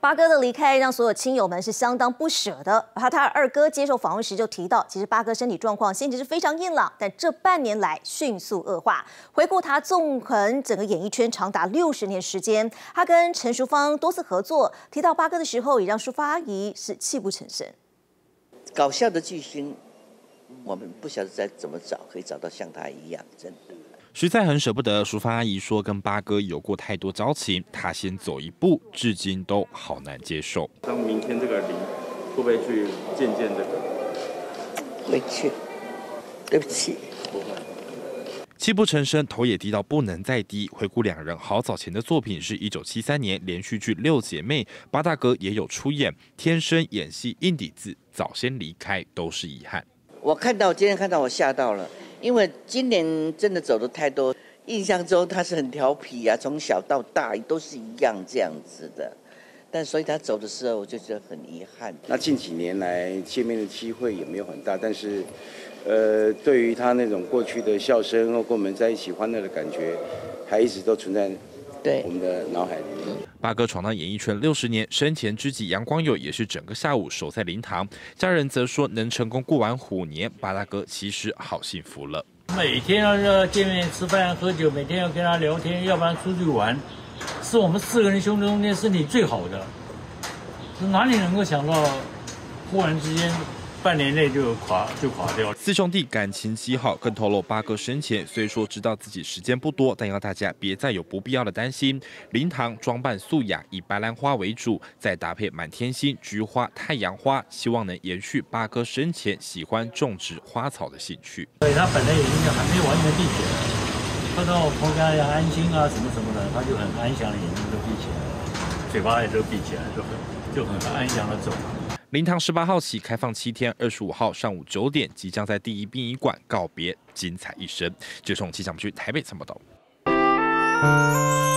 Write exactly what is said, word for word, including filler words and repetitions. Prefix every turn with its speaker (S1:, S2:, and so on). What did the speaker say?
S1: 八哥的离开让所有亲友们是相当不舍的。而他二哥接受访问时就提到，其实八哥身体状况先前是非常硬朗，但这半年来迅速恶化。回顾他纵横整个演艺圈长达六十年时间，他跟陈淑芳多次合作，提到八哥的时候，也让淑芳阿姨是泣不成声。
S2: 搞笑的巨星，我们不晓得再怎么找，可以找到像他一样，真的。
S3: 实在很舍不得，淑芳阿姨说跟八哥有过太多交情，她先走一步，至今都好难接受。
S4: 像明天这个礼，会不会去见见这个？
S2: 会去，对不起。
S3: 泣不成声，头也低到不能再低。回顾两人好早前的作品是一九七三年连续剧《六姐妹》，八大哥也有出演。天生演戏硬底子，早先离开都是遗憾。
S2: 我看到今天看到我吓到了。 因为今年真的走的太多，印象中他是很调皮啊，从小到大都是一样这样子的，但所以他走的时候我就觉得很遗憾。
S5: 那近几年来见面的机会也没有很大，但是，呃，对于他那种过去的笑声或跟我们在一起欢乐的感觉，还一直都存在我们的脑海里面。
S3: 八哥闯荡演艺圈六十年，生前知己杨光友也是整个下午守在灵堂。家人则说，能成功过完虎年，八大哥其实好幸福了。
S6: 每天要见面吃饭喝酒，每天要跟他聊天，要不然出去玩，是我们四个人兄弟中间身体最好的。哪里能够想到，忽然之间半年内就垮就垮掉了。
S3: 四兄弟感情极好，更透露八哥生前虽说知道自己时间不多，但要大家别再有不必要的担心。灵堂装扮素雅，以白兰花为主，再搭配满天星、菊花、太阳花，希望能延续八哥生前喜欢种植花草的兴趣。
S6: 所以他本来眼睛还没有完全闭起来，看到我朋友家要安心啊什么什么的，他就很安详的眼睛都闭起来，嘴巴也都闭起来，就很就很安详的走。
S3: 灵堂十八号起开放七天，二十五号上午九点即将在第一殡仪馆告别，精彩一生。就从气象局台北参报道。